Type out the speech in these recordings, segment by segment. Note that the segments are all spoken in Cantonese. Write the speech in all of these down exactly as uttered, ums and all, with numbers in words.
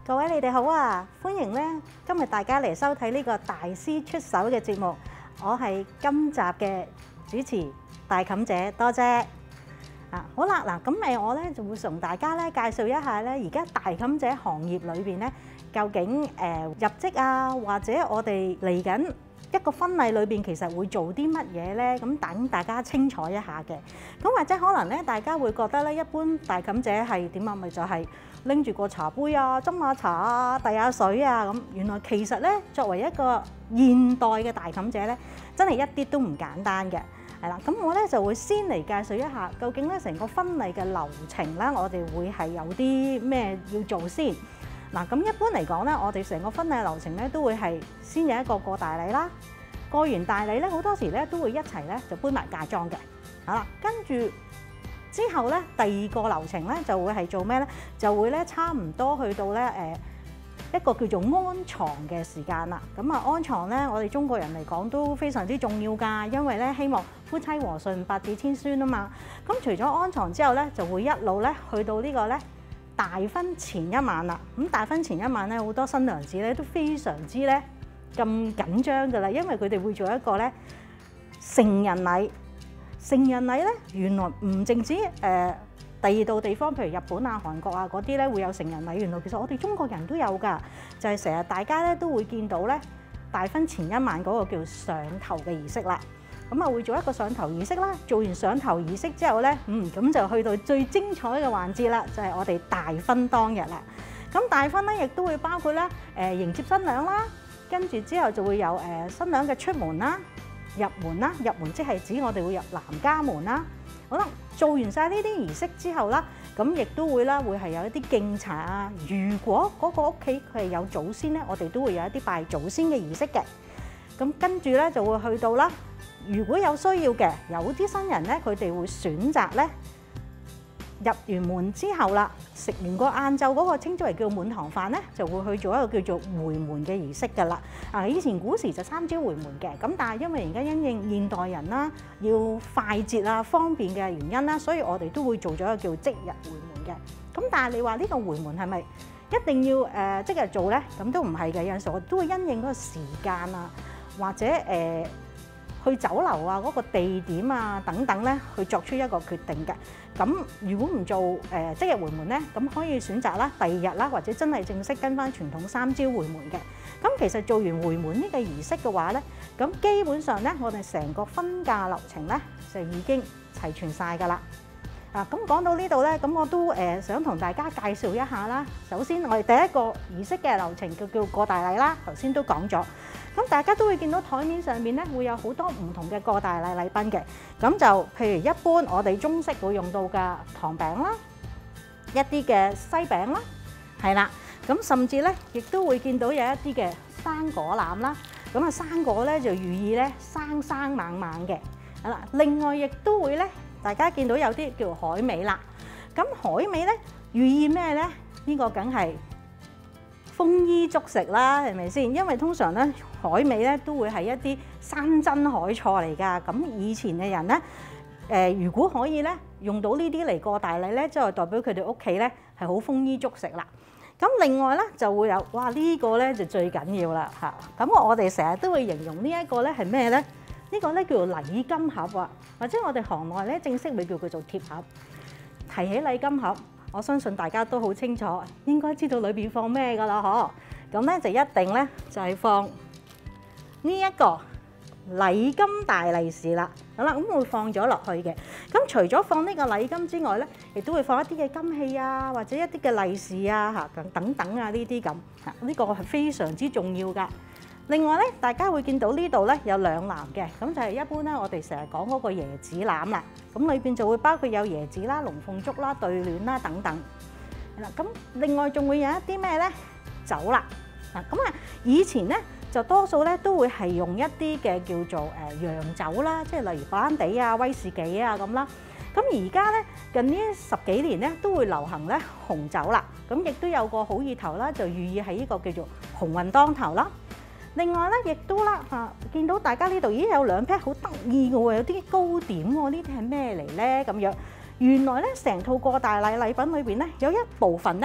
各位你哋好啊！歡迎咧，今日大家嚟收睇呢個大師出手嘅節目。我係今集嘅主持大妗姐多姐啊！好啦，嗱咁誒，我咧就會同大家咧介紹一下咧，而家大妗姐行業裏邊咧，究竟誒入職啊，或者我哋嚟緊一個婚禮裏邊其實會做啲乜嘢咧？咁等大家清楚一下嘅。咁或者可能咧，大家會覺得咧，一般大妗姐係點啊？咪就係拎住個茶杯啊，斟下茶啊，遞下水啊咁。原來其實咧，作為一個現代嘅大妗姐咧，真係一啲都唔簡單嘅。係啦，咁我咧就會先嚟介紹一下，究竟咧成個婚禮嘅流程啦，我哋會係有啲咩要做先。嗱，咁一般嚟講咧，我哋成個婚禮流程咧都會係先有一個過大禮啦，過完大禮咧好多時咧都會一齊咧就搬埋嫁妝嘅。好啦，跟住之後咧第二個流程咧就會係做咩咧？就會咧差唔多去到咧誒一個叫做安床嘅時間啦。咁啊安床咧，我哋中國人嚟講都非常之重要㗎，因為咧希望夫妻和順、百子千孫啊嘛。咁除咗安床之後咧，就會一路咧去到呢個咧大婚前一晚啦。咁大婚前一晚咧，好多新娘子咧都非常之咧咁緊張㗎啦，因為佢哋會做一個咧成人禮。成人禮咧，原來唔淨止誒、呃、第二度地方，譬如日本啊、韓國啊嗰啲咧會有成人禮。原來其實我哋中國人都有㗎，就係成日大家咧都會見到咧大婚前一晚嗰個叫上頭嘅儀式啦。咁啊會做一個上頭儀式啦。做完上頭儀式之後咧，嗯咁就去到最精彩嘅環節啦，就係、是、我哋大婚當日啦。咁大婚咧亦都會包括咧誒、呃、迎接新娘啦，跟住之後就會有誒、呃、新娘嘅出門啦。入門啦，入門即係指我哋會入男家門啦。好啦，做完晒呢啲儀式之後啦，咁亦都會啦，會係有一啲敬茶啊。如果嗰個屋企佢係有祖先咧，我哋都會有一啲拜祖先嘅儀式嘅。咁跟住咧就會去到啦。如果有需要嘅，有啲新人咧，佢哋會選擇咧入完門之後啦，食完個晏晝嗰個稱之為叫滿堂飯咧，就會去做一個叫做回門嘅儀式㗎啦。啊，以前古時就三朝回門嘅，咁但係因為而家因應現代人啦，要快捷啊、方便嘅原因啦，所以我哋都會做咗一個叫即日回門嘅。咁但係你話呢個回門係咪一定要誒即日做咧？咁都唔係嘅，有陣時我都會因應嗰個時間啊，或者誒去酒樓啊嗰個地點啊等等咧，去作出一個決定嘅。咁如果唔做誒即日回門咧，咁可以選擇啦第二日啦，或者真係正式跟翻傳統三朝回門嘅。咁其實做完回門呢個儀式嘅話咧，咁基本上咧，我哋成個婚嫁流程咧就已經齊全晒㗎啦。啊，咁講到呢度咧，咁我都誒想同大家介紹一下啦。首先我哋第一個儀式嘅流程就叫過大禮啦，頭先都講咗。咁大家都會見到台面上面咧會有好多唔同嘅過大禮禮賓嘅。咁就譬如一般我哋中式會用到嘅糖餅啦，一啲嘅西餅啦，係啦。咁甚至咧亦都會見到有一啲嘅生果籃啦。咁啊生果咧就寓意咧生生猛猛嘅。係啦，另外亦都會咧，大家見到有啲叫海味啦。咁海味咧寓意咩咧？呢個梗係豐衣足食啦，係咪先？因為通常咧海味咧都會係一啲山珍海菜嚟㗎。咁以前嘅人咧，誒如果可以咧用到呢啲嚟過大禮咧，即係代表佢哋屋企咧係好豐衣足食啦。咁另外咧就會有，哇呢個咧就最緊要啦嚇。咁我哋成日都會形容呢一個咧係咩咧？呢個咧叫做禮金盒啊，或者我哋行內咧正式會叫佢做貼盒。提起禮金盒，我相信大家都好清楚，應該知道裏邊放咩㗎啦，嗬。咁咧就一定咧就係放呢一個禮金大利是啦。好啦，咁會放咗落去嘅。咁除咗放呢個禮金之外咧，亦都會放一啲嘅金器啊，或者一啲嘅利是啊嚇等等啊呢啲咁嚇，呢個係非常之重要㗎。另外咧，大家會見到呢度咧有兩籃嘅，咁就係一般咧我哋成日講嗰個椰子籃啦。咁裏邊就會包括有椰子啦、龍鳳竹啦、對聯啦等等。嗱，咁另外仲會有一啲咩咧？酒啦。嗱，咁啊以前咧就多數咧都會係用一啲嘅叫做誒洋酒啦，即係例如白蘭地啊、威士忌啊咁啦。咁而家咧近呢十幾年咧都會流行咧紅酒啦。咁亦都有個好意頭啦，就寓意係呢個叫做鴻運當頭啦。另外咧，亦都啦嚇，見到大家呢度已經有兩 pair 好得意嘅喎，有啲糕點喎，呢啲係咩嚟咧？咁樣原來咧，成套過大禮禮品裏邊咧，有一部分咧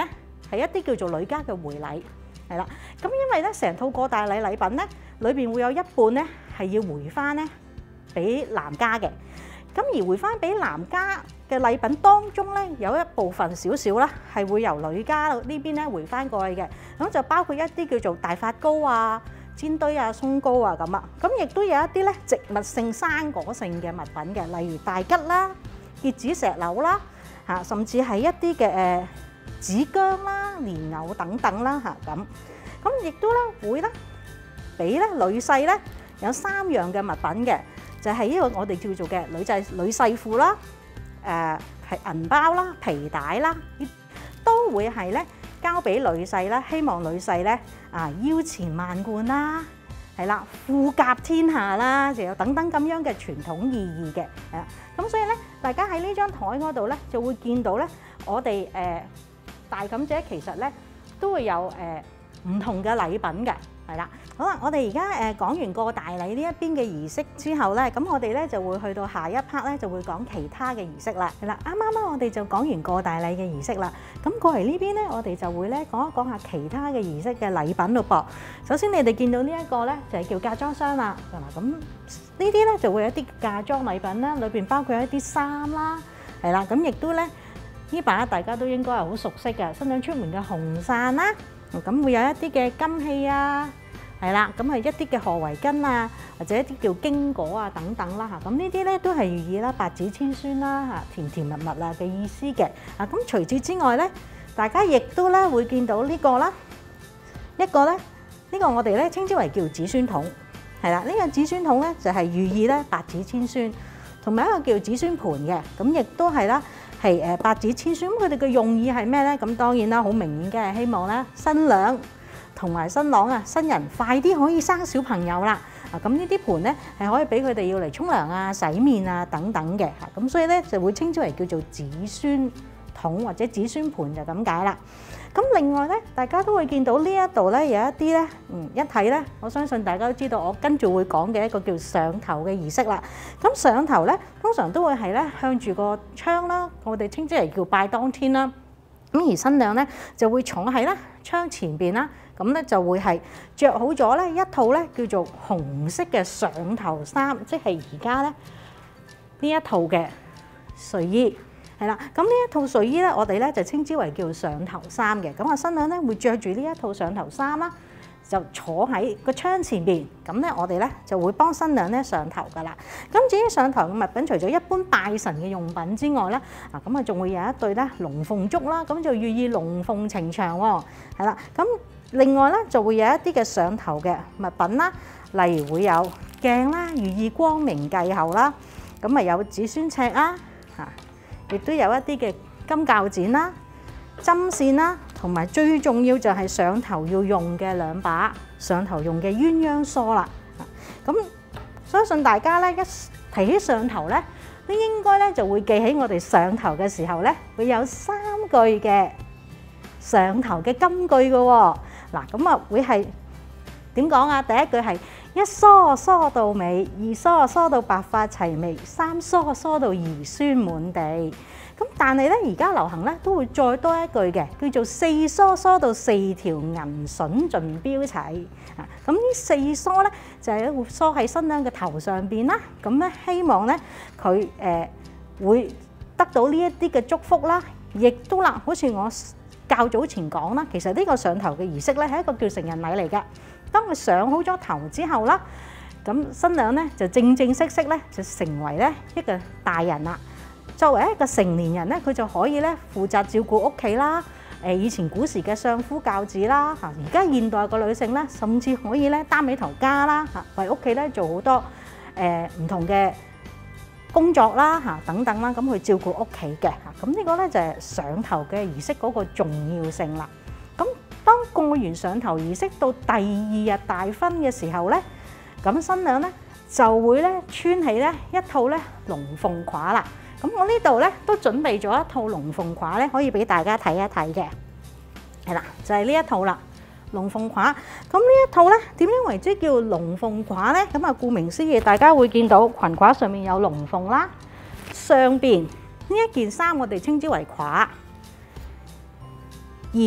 係一啲叫做女家嘅回禮，係啦。咁因為咧成套過大禮禮品咧，裏邊會有一半咧係要回翻咧俾男家嘅。咁而回翻俾男家嘅禮品當中咧，有一部分少少啦，係會由女家呢邊咧回翻過去嘅。咁就包括一啲叫做大發糕啊、煎堆啊、鬆糕啊咁啊。咁亦都有一啲咧植物性、生果性嘅物品嘅，例如大吉啦、結子石榴啦，嚇，甚至係一啲嘅誒紫薑啦、蓮藕等等啦嚇咁。咁亦都咧會咧俾咧女婿咧有三樣嘅物品嘅。就係呢個我哋叫做嘅女仔女婿褲啦，誒係銀包啦、皮帶啦，都會係咧交俾女婿啦，希望女婿咧啊腰纏萬貫啦，係啦，富甲天下啦，就有等等咁樣嘅傳統意義嘅，係啦。咁所以咧，大家喺呢張台嗰度咧就會見到咧，我哋誒大妗姐其實咧都會有誒唔同嘅禮品嘅。係啦，好啦，我哋而家誒講完過大禮呢一邊嘅儀式之後咧，咁我哋咧就會去到下一 part 咧，就會講其他嘅儀式啦。係啦，啱啱咧我哋就講完過大禮嘅儀式啦，咁過嚟呢邊咧，我哋就會咧講一講下其他嘅儀式嘅禮品咯噃。首先你哋見到呢一個咧就係叫嫁妝箱啦，嗱咁呢啲咧就會有一啲嫁妝禮品啦，裏邊包括一啲衫啦，係啦，咁亦都咧呢把大家都應該係好熟悉嘅，新娘出門嘅紅傘啦。咁會有一啲嘅金器啊，係啦，咁係一啲嘅賀圍巾啊，或者一啲叫經果啊等等啦嚇。咁呢啲咧都係寓意啦，百子千孫啦嚇，甜甜蜜蜜啊嘅意思嘅。啊，咁除此之外咧，大家亦都咧會見到呢個啦，一個咧呢個我哋咧稱之為叫子孫桶，係啦，呢個子孫桶咧就係寓意咧百子千孫，同埋一個叫子孫盤嘅，咁亦都係啦。係誒百子千孫，咁佢哋嘅用意係咩咧？咁當然啦，好明顯嘅係希望咧新娘同埋新郎啊、新人快啲可以生小朋友啦。啊，咁呢啲盤咧係可以俾佢哋要嚟沖涼啊、洗面啊等等嘅嚇。咁所以咧就會稱之為叫做子孫桶或者子孫盤就咁解啦。咁另外咧，大家都會見到呢一度咧有一啲咧，嗯，一睇咧，我相信大家都知道，我跟住會講嘅一個叫上頭嘅儀式啦。咁上頭咧，通常都會係咧向住個窗啦，我哋稱之為叫拜當天啦。咁而新娘咧就會坐喺咧窗前邊啦，咁咧就會係著好咗咧一套咧叫做紅色嘅上頭衫，即係而家咧呢一套嘅睡衣。係啦，咁呢一套睡衣咧，我哋咧就稱之為叫上頭衫嘅。咁啊，新娘咧會著住呢一套上頭衫啦，就坐喺個窗前邊。咁咧，我哋咧就會幫新娘咧上頭噶啦。咁至於上頭嘅物品，除咗一般拜神嘅用品之外咧，啊咁啊，仲會有一對咧龍鳳燭啦，咁就寓意龍鳳呈祥喎。係啦，咁另外咧就會有一啲嘅上頭嘅物品啦，例如會有鏡啦，寓意光明繼後啦。咁啊有子孫尺啦，嚇。亦都有一啲嘅金鉸剪啦、針線啦，同埋最重要就係上頭要用嘅兩把上頭用嘅鴛鴦梳啦。咁相信大家咧一提起上頭咧，都應該咧就會記起我哋上頭嘅時候咧，會有三句嘅上頭嘅金句嘅喎。嗱，咁啊會係點講啊？第一句係一梳梳到尾，二梳梳到白髮齊眉，三梳梳到兒孫滿地。咁但係咧，而家流行咧都會再多一句嘅，叫做四梳梳到四條銀筍盡標齊。啊，咁呢四梳咧就係會梳喺新娘嘅頭上邊啦。咁咧希望咧佢誒會得到呢一啲嘅祝福啦，亦都啦，好似我較早前講啦，其實呢個上頭嘅儀式咧係一個叫成人禮嚟㗎。當佢上好咗頭之後啦，咁新娘咧就正正式式咧就成為咧一個大人啦。作為一個成年人咧，佢就可以咧負責照顧屋企啦。誒，以前古時嘅相夫教子啦，嚇而家現代嘅女性咧，甚至可以咧擔起頭家啦，嚇為屋企咧做好多誒唔同嘅工作啦，嚇等等啦，咁去照顧屋企嘅嚇。咁呢個咧就係上頭嘅儀式嗰個重要性啦。咁當過完上頭儀式到第二日大婚嘅時候咧，咁新娘咧就會咧穿起咧一套咧龍鳳褂啦。咁我呢度咧都準備咗一套龍鳳褂咧，可以俾大家睇一睇嘅。係啦，就係呢一套啦，龍鳳褂。咁呢一套咧點樣為之叫龍鳳褂咧？咁啊，顧名思義，大家會見到裙褂上面有龍鳳啦，上邊呢一件衫我哋稱之為褂，而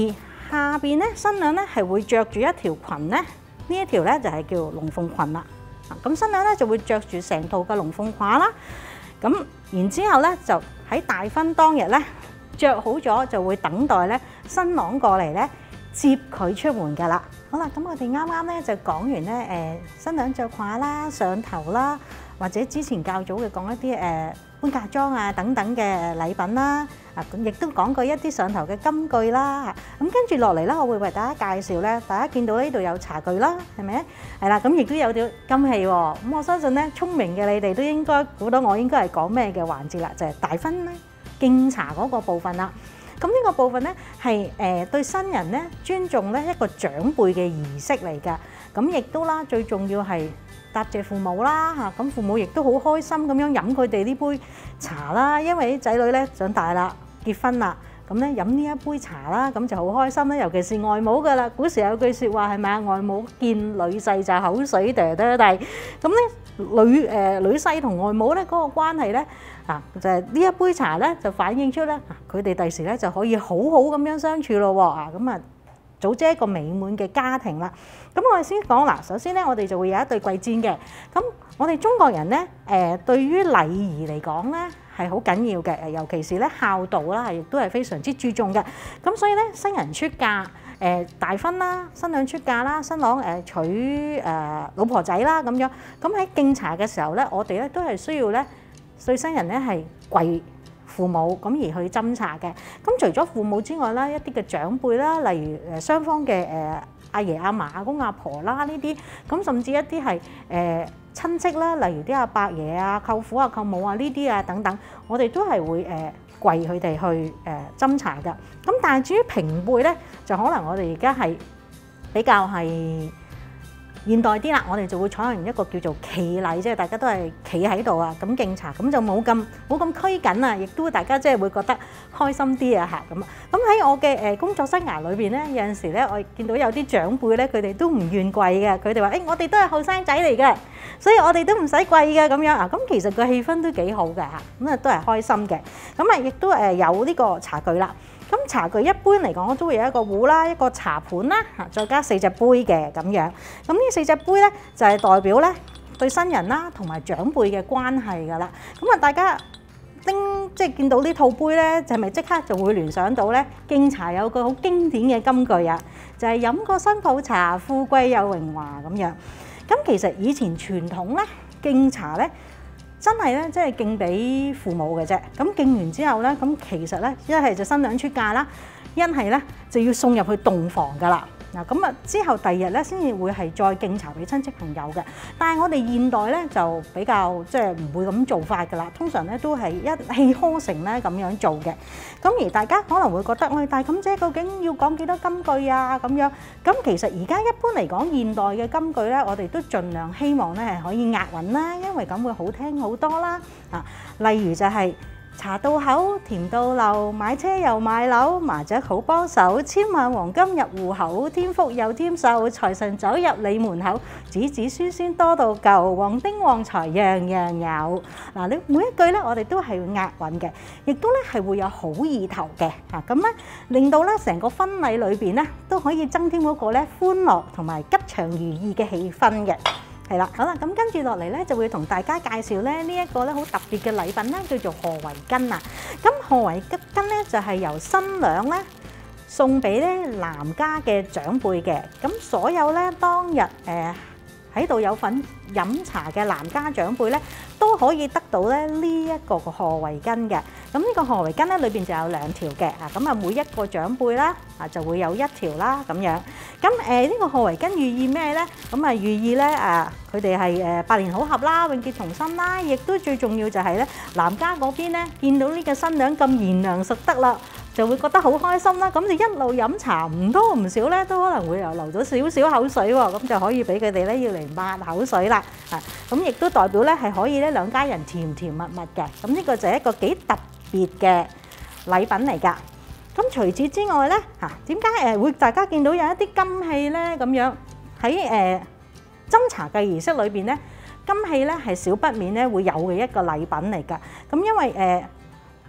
下邊咧新娘咧係會着住一條裙咧，呢一條咧就係叫龍鳳裙啦。咁新娘咧就會着住成套嘅龍鳳褂啦。咁然之後咧就喺大婚當日咧着好咗，就會等待咧新郎過嚟咧接佢出門㗎啦。好啦，咁我哋啱啱咧就講完咧誒新娘着褂啦、上頭啦，或者之前較早嘅講一啲誒搬嫁妝啊等等嘅禮品啦。啊，咁亦都講過一啲上頭嘅金句啦。咁跟住落嚟咧，我會為大家介紹咧，大家見到呢度有茶具啦，係咪？係啦，咁亦都有啲金器喎。咁我相信咧，聰明嘅你哋都應該估到我應該係講咩嘅環節啦，就係大婚咧敬茶嗰個部分啦。咁呢個部分咧係誒對新人咧尊重咧一個長輩嘅儀式嚟㗎。咁亦都啦，最重要係答謝父母啦嚇。咁父母亦都好開心咁樣飲佢哋呢杯茶啦，因為啲仔女咧長大啦。結婚啦，咁咧飲呢一杯茶啦，咁就好開心啦。尤其是外母噶啦，古時有句説話係咪啊？外母見女婿就口水嗲嗲地。咁咧女誒女婿同外母咧嗰個關係咧啊，就係呢一杯茶咧就反映出咧佢哋第時咧就可以好好咁樣相處咯喎啊！咁啊組織一個美滿嘅家庭啦。咁我哋先講嗱，首先咧我哋就會有一對貴賤嘅。咁我哋中國人咧誒對於禮儀嚟講咧，係好緊要嘅，尤其是咧孝道啦，亦都係非常之注重嘅。咁所以咧，新人出嫁、誒大婚啦，新娘出嫁啦，新郎誒娶誒老婆仔啦咁樣。咁喺敬茶嘅時候咧，我哋咧都係需要咧對新人咧係跪父母咁而去斟茶嘅。咁除咗父母之外啦，一啲嘅長輩啦，例如誒雙方嘅誒阿爺阿嫲、阿公阿婆啦呢啲，咁甚至一啲係誒親戚啦，例如啲阿伯爺啊、舅父啊、舅母啊呢啲啊等等，我哋都係會誒跪佢哋去誒斟茶㗎。咁但係至於平輩咧，就可能我哋而家係比較係現代啲啦，我哋就會採用一個叫做企禮，即係大家都係企喺度啊，咁敬茶，咁就冇咁冇咁拘謹啊，亦都大家即係會覺得開心啲啊嚇咁啊。咁喺我嘅誒工作生涯裏邊咧，有陣時咧，我見到有啲長輩咧，佢哋都唔願跪嘅，佢哋話：誒我哋都係後生仔嚟嘅，所以我哋都唔使跪嘅咁樣啊。咁其實個氣氛都幾好嘅嚇，咁啊都係開心嘅。咁啊亦都誒有呢個茶具啦。咁茶具一般嚟講都會有一個壺啦、一個茶盤啦，嚇，再加四隻杯嘅咁樣。咁呢四隻杯咧就係代表咧對新人啦同埋長輩嘅關係㗎啦。咁啊，大家叮即係見到呢套杯咧，就係咪即刻就會聯想到咧敬茶有個好經典嘅金句啊，就係飲個新抱茶，富貴又榮華咁樣。咁其實以前傳統咧敬茶咧，真係咧，即係敬俾父母嘅啫。咁敬完之後咧，咁其實咧，一係就新娘出嫁啦，一係咧就要送入去洞房噶啦。嗱，咁啊之後第二日咧，先至會係再敬茶俾親戚朋友嘅。但係我哋現代咧就比較即係唔會咁做法噶啦。通常咧都係一氣呵成咧咁樣做嘅。咁而大家可能會覺得，我哋大妗姐究竟要講幾多金句啊？咁樣咁其實而家一般嚟講，現代嘅金句咧，我哋都盡量希望咧係可以押韻啦，因為咁會好聽好多啦。啊，例如就係茶到口，甜到漏，買車又買樓，麻雀好幫手，千萬黃金入戶口，添福又添壽，財神走入你門口，子子孫孫多到夠，旺丁旺財樣樣有。嗱，你每一句咧，我哋都係會押韻嘅，亦都咧係會有好意頭嘅嚇，咁咧令到咧成個婚禮裏邊咧都可以增添嗰個咧歡樂同埋吉祥如意嘅氣氛嘅。係啦，好啦，咁跟住落嚟咧，就會同大家介紹咧呢一個咧好特別嘅禮品啦，叫做賀圍巾啊。咁賀圍巾咧就係由新娘咧送俾咧男家嘅長輩嘅。咁所有咧當日誒喺度有份飲茶嘅男家長輩咧，都可以得到咧呢一個個賀圍巾嘅。咁呢個賀圍巾咧裏邊就有兩條嘅啊，咁啊每一個長輩啦啊就會有一條啦咁樣。咁誒呢個賀圍巾寓意咩咧？咁啊寓意咧啊佢哋係誒百年好合啦，永結同心啦，亦都最重要就係咧男家嗰邊咧見到呢個新娘咁賢良淑德啦，就會覺得好開心啦。咁就一路飲茶唔多唔少咧，都可能會又流咗少少口水喎，咁就可以俾佢哋咧要嚟抹口水啦。啊，咁亦都代表咧係可以咧兩家人甜甜蜜蜜嘅。咁呢個就係一個幾特別嘅禮品嚟㗎。咁除此之外咧，嚇點解誒會大家見到有一啲金器咧咁樣喺誒斟茶嘅儀式裏邊咧，金器咧係少不免咧會有嘅一個禮品嚟㗎。咁因為誒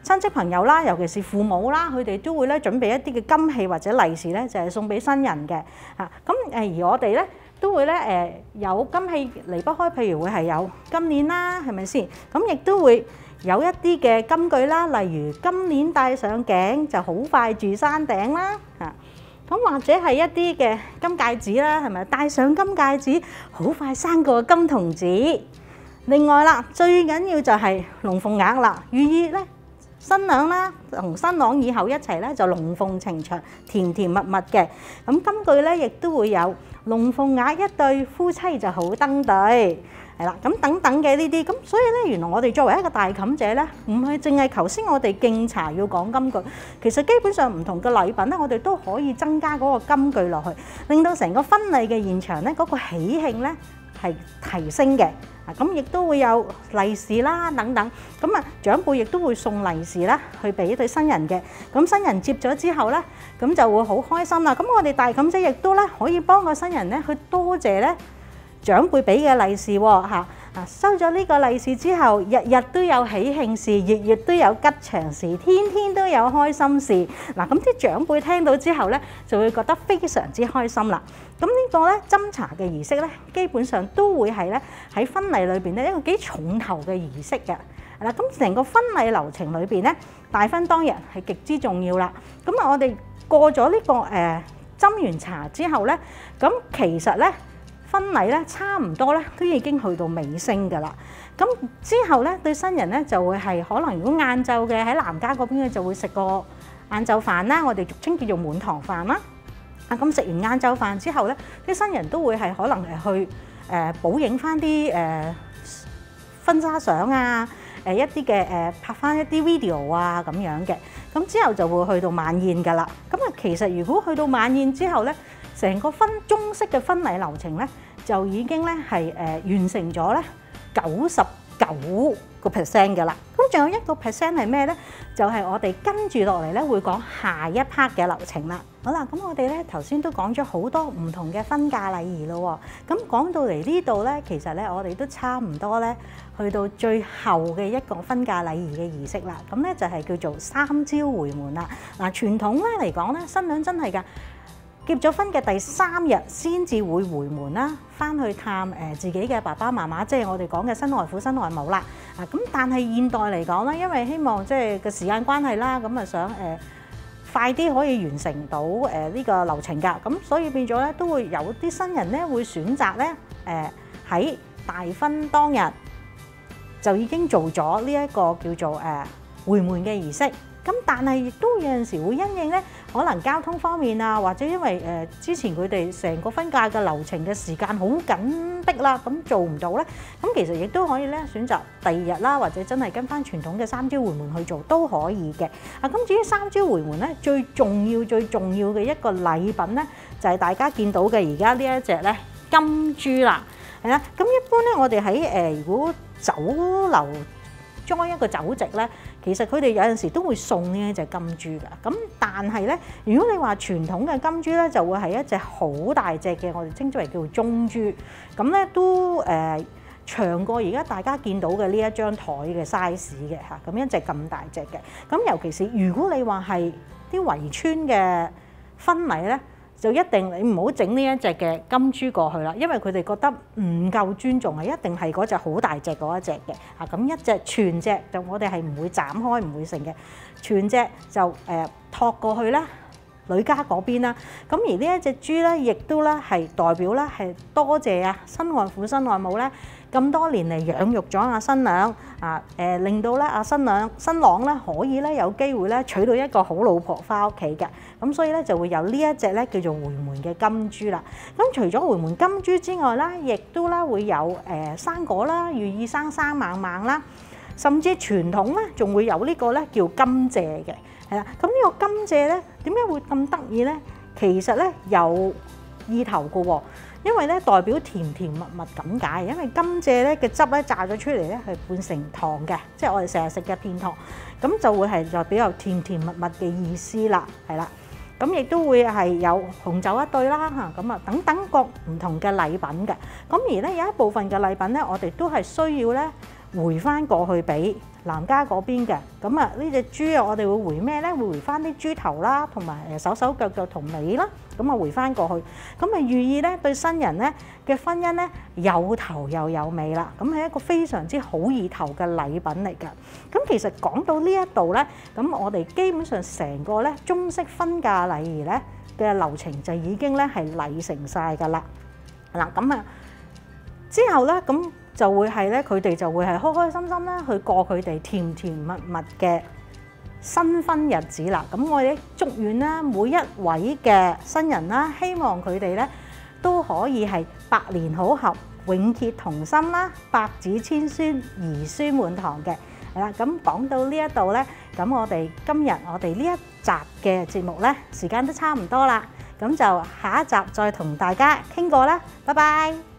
親戚朋友啦，尤其是父母啦，佢哋都會咧準備一啲嘅金器或者利是咧，就係送俾新人嘅嚇。咁誒而我哋咧都會咧誒有金器離不開，譬如會係有金鏈啦，係咪先？咁亦都會有一啲嘅金句啦，例如金鏈戴上頸就好快住山頂啦嚇。咁或者係一啲嘅金戒指啦，係咪戴上金戒指好快生個金童子？另外啦，最緊要就係龍鳳鈪啦，寓意咧新娘啦同新郎以後一齊咧就龍鳳呈祥，甜甜蜜蜜嘅。咁金句咧亦都會有龍鳳鈪一對，夫妻就好登對。係啦，咁等等嘅呢啲，咁所以咧，原來我哋作為一個大妗姐咧，唔係淨係頭先我哋敬茶要講金句，其實基本上唔同嘅禮品咧，我哋都可以增加嗰個金句落去，令到成個婚禮嘅現場咧，嗰個喜慶咧係提升嘅。啊，咁亦都會有利是啦，等等。咁啊，長輩亦都會送利是啦，去俾對新人嘅。咁新人接咗之後咧，咁就會好開心啦。咁我哋大妗姐亦都咧可以幫個新人咧去多謝咧長輩俾嘅利是喎嚇。啊，收咗呢個利是之後，日日都有喜慶事，月月都有吉祥事，天天都有開心事。嗱，咁啲長輩聽到之後咧，就會覺得非常之開心啦。咁呢個咧斟茶嘅儀式咧，基本上都會係咧喺婚禮裏邊咧一個幾重頭嘅儀式嘅。係啦，咁成個婚禮流程裏邊咧，大婚當日係極之重要啦。咁啊，我哋過咗呢個誒斟完茶之後咧，咁其實咧婚禮咧差唔多咧都已經去到尾聲㗎啦。咁之後咧對新人咧就會係可能如果晏晝嘅喺男家嗰邊咧就會食個晏晝飯啦，我哋俗稱叫做滿堂飯啦。啊，咁食完晏晝飯之後咧，啲新人都會係可能係去誒補影翻啲誒婚紗相啊，誒一啲嘅誒拍翻一啲 video 啊咁樣嘅。咁之後就會去到晚宴㗎啦。咁啊，其實如果去到晚宴之後咧，成個婚中式嘅婚禮流程咧，就已經咧係誒完成咗咧九十九個 percent 㗎啦。咁仲有一個 percent 係咩咧？就係我哋跟住落嚟咧會講下一 part 嘅流程啦。好啦，咁我哋咧頭先都講咗好多唔同嘅婚嫁禮儀咯喎。咁講到嚟呢度咧，其實咧我哋都差唔多咧去到最後嘅一個婚嫁禮儀嘅儀式啦。咁咧就係叫做三朝回門啦。嗱，傳統咧嚟講咧，新娘真係㗎。結咗婚嘅第三日先至會回門啦，翻去探誒自己嘅爸爸媽媽，即係我哋講嘅新外父新外母啦。啊，咁但係現代嚟講咧，因為希望即係個時間關係啦，咁啊想誒快啲可以完成到誒呢個流程㗎，咁所以變咗咧都會有啲新人咧會選擇咧誒喺大婚當日就已經做咗呢一個叫做誒回門嘅儀式。咁但係亦都有陣時會因應咧，可能交通方面啊，或者因為誒之前佢哋成個婚嫁嘅流程嘅時間好緊迫啦，咁做唔到咧，咁其實亦都可以咧選擇第二日啦，或者真係跟翻傳統嘅三朝回門去做都可以嘅。啊，咁至於三朝回門咧，最重要最重要嘅一個禮品咧，就係大家見到嘅而家呢一隻咧金珠啦，係啦。咁一般咧，我哋喺誒如果酒樓裝一個酒席咧，其實佢哋有陣時都會送呢一隻金珠㗎。咁但係咧，如果你話傳統嘅金珠咧，就會係一隻好大隻嘅，我哋稱之為叫做中珠。咁咧都誒、呃、長過而家大家見到嘅呢一張台嘅 size 嘅嚇。咁一隻咁大隻嘅。咁尤其是如果你話係啲圍村嘅婚禮咧，就一定你唔好整呢一隻嘅金珠過去啦，因為佢哋覺得唔夠尊重，係一定係嗰隻好大隻嗰一隻嘅。啊，咁一隻全隻就我哋係唔會斬開，唔會成嘅，全隻就誒託過去啦，女家嗰邊啦。咁而呢一隻珠咧，亦都咧係代表咧係多謝啊新外父新外母咧咁多年嚟養育咗阿新娘啊，誒令到咧阿新娘新郎咧可以咧有機會咧娶到一個好老婆翻屋企嘅。咁所以咧就會有呢一隻咧叫做回門嘅金珠啦。咁除咗回門金珠之外啦，亦都咧會有誒生果啦，寓意生生猛猛啦。甚至傳統咧仲會有呢個咧叫金蔗嘅，係啦。咁呢個金蔗咧點解會咁得意咧？其實咧有意頭嘅喎，因為咧代表甜甜蜜蜜咁解。因為金蔗咧嘅汁咧榨咗出嚟咧係換成糖嘅，即係我哋成日食嘅片糖，咁就會係代表有甜甜蜜蜜嘅意思啦，係啦。咁亦都會係有紅酒一對啦嚇，咁啊等等各唔同嘅禮品嘅。咁而咧有一部分嘅禮品咧，我哋都係需要咧回翻過去俾男家嗰邊嘅。咁啊，呢隻豬啊，我哋會回咩咧？會回翻啲豬頭啦，同埋誒手手腳腳同尾啦。咁啊，回翻過去，咁啊寓意咧對新人咧嘅婚姻咧有頭又有尾啦。咁係一個非常之好意頭嘅禮品嚟㗎。咁其實講到呢一度咧，咁我哋基本上成個咧中式婚嫁禮儀咧嘅流程就已經咧係禮成曬㗎啦。嗱，咁啊之後咧，咁就會係咧佢哋就會係開開心心啦，去過佢哋甜甜蜜蜜嘅新婚日子啦。咁我哋祝願啦，每一位嘅新人啦，希望佢哋咧都可以係百年好合、永結同心啦，百子千孫、兒孫滿堂嘅。係啦，咁講到呢一度咧，咁我哋今日我哋呢一集嘅節目咧，時間都差唔多啦。咁就下一集再同大家傾過啦，拜拜。